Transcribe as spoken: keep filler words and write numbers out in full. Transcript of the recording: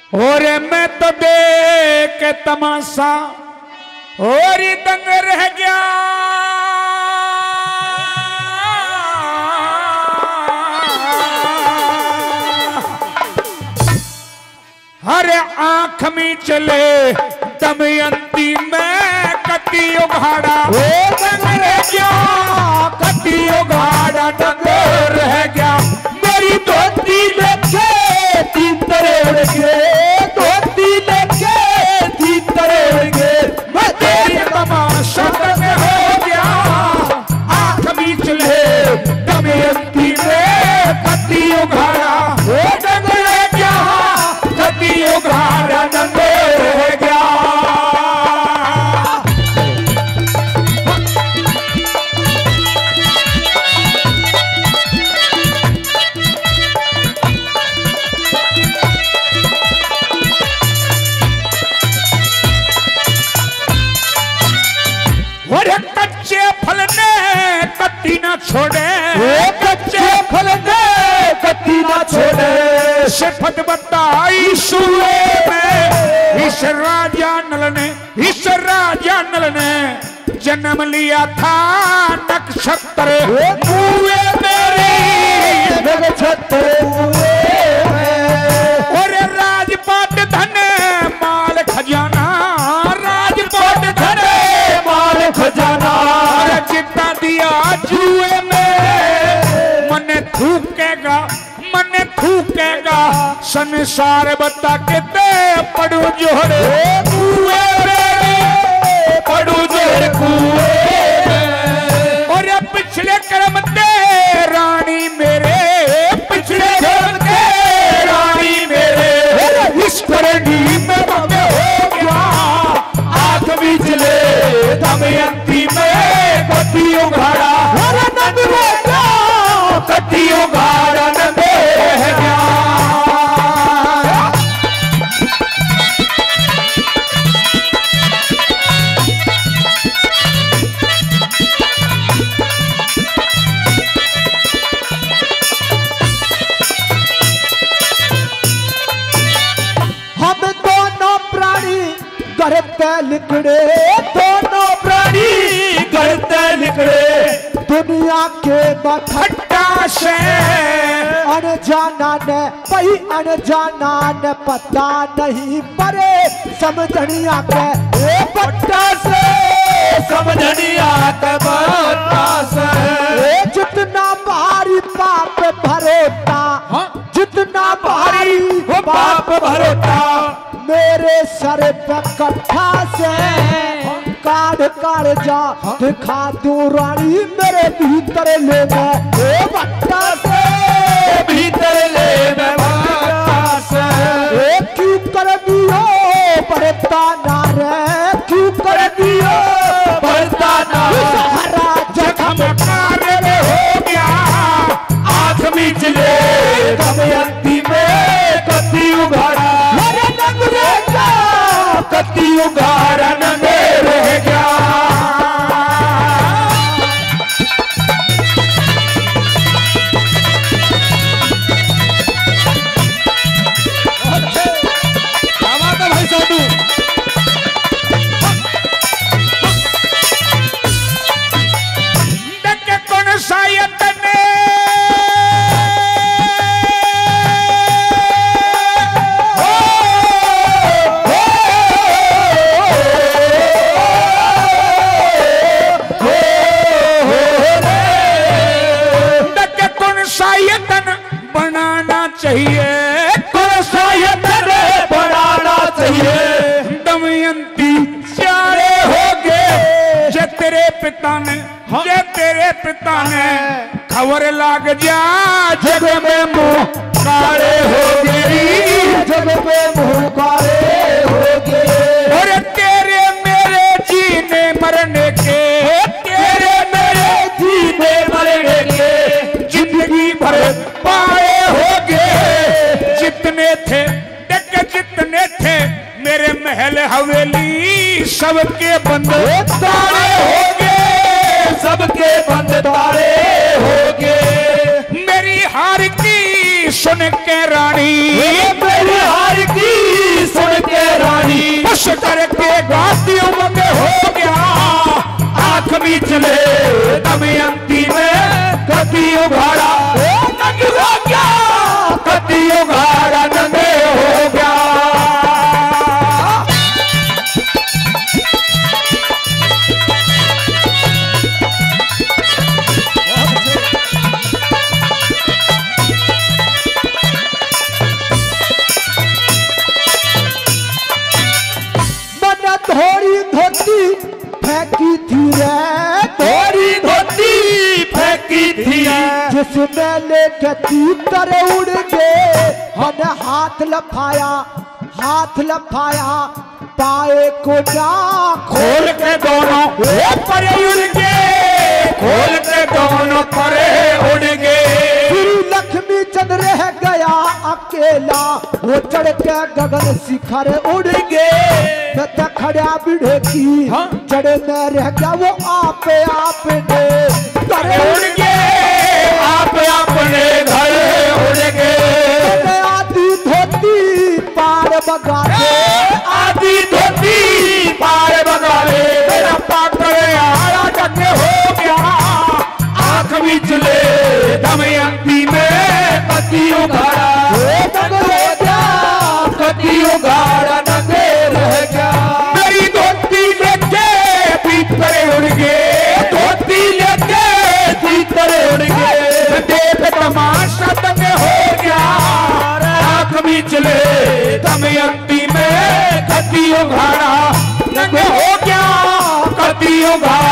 और मैं तो देख के तमाशा और ही दंग रह गया। हर आंख में चले दमयंती में कटी उघाड़ा दंग रह गया, कटी उघाड़ा दंग रह गया। मेरी धोती लेके तीन तरेड़ गए, धोती लेके तीन तरेड़ गए। मैं तेरी तमाशा दंग हो गया, आंख में चले दमयंती में कटी उघाड़ा दंग रह गया, कटी उघाड़ा दंग रह गया। कच्चे फल ने कत्ती ना छोड़े, कच्चे फल ने कत्ती ना छोड़े। सिफत बताई सूए में इस राजा नल ने, इस राजा नल ने जन्म लिया था नक्षत्र कुएं मेरी नक्षत्र और राजपाट धन माल खजाना, राजपाट धन माल खजाना। जितना दिया जुए में मन थूकेगा, मन थूकेगा संसार बता के दे पड़ू जोड़े कुएं में, पड़ू जोड़े कुएं में। और पिछले कर्म दे रानी मेरे, पिछले कर्म दे रानी मेरे। इस करनी में बंद हो गया, आंख बिजले दमयंती में कटी उघाड़ा नंद रह गया, कटी उघाड़ा नंद रह गया। हम दोनों प्राणी करते लिखड़े, दोनों प्राणी करते लिखड़े। दुनिया के बखट्टा से अनजाना ने वही अनजाना ने पता नहीं परे समझनिया के पट्टा से, समझनिया के पट्टा से। जितना भारी पाप भरोता, जितना भारी पाप भरोता मेरे सर पे कट्ठा से काढ़ काढ़ जा दिखा दू रानी मेरे भीतर ले मैं बट्टा से, भीतर ले मैं बट्टा से। क्यों कर दियो बढ़ता ना रे, क्यों कर दियो बढ़ता ना। हरा जखम कार हो गया, आंख में चले दमयंती में कत्ती उघाड़ा नंद रह गया, कत्ती उघाड़ा नंद रह गया। भाई साधु देखे कौन सायत ने बनाना चाहिए, कौन सा यतन बनाना चाहिए। दमयंती प्यारे हो गए जे तेरे पिता ने, जे तेरे पिता ने खबर लाग जा जग में मुंह काले हो गई, जग में मुंह काले हो गए। और तेरे मेरे जीने मरने के, तेरे मेरे जीने मरने के जिंदगी भर पाए हो गए। जितने थे देख जितने थे मेरे महल हवेली सबके बंद तारे हो गए, सबके बंद तारे हो गए। मेरी हार की सुन के रानी, मेरी हार की खुश करके गातियों में हो गया। आंख भी चले दमयंती में कति उघाड़ा नंग हो गया, कति उघाड़ा नंग हो गया। थोड़ी धोती फेंकी थी रे, थोड़ी धोती फेंकी थी जिसमें लेके तीतर उड़ गए। हमने हाथ लफाया, हाथ लफाया, पाए को ना खोल के दोनों परे उड़ गए, खोल के दोनों परे उड़ गए। लक्ष्मी चंद्र रह गया अकेला, वो चढ़ के गगन शिखर उड़ गए। मैं तो खड़ा बिढ़े की हाँ? चढ़े में रह गया वो आप आपने घर उड़ गए, आप अपने घर उड़ गए। आधी धोती पार बगाते, आधी धोती पार बगाते, मेरा पात्र आया जगे हो गया। आंख भी चले दमयंती में कति उघाड़ा कति उघाड़ा नंगे रह गया। मेरी धोती लेके भीतर उड़ गए, धोती लेके भीतर उड़ गए। देख तमाशा दंगे हो गया। आंख भी चले दमयंती में कति उघाड़ा नंगे हो गया, कति उघाड़ा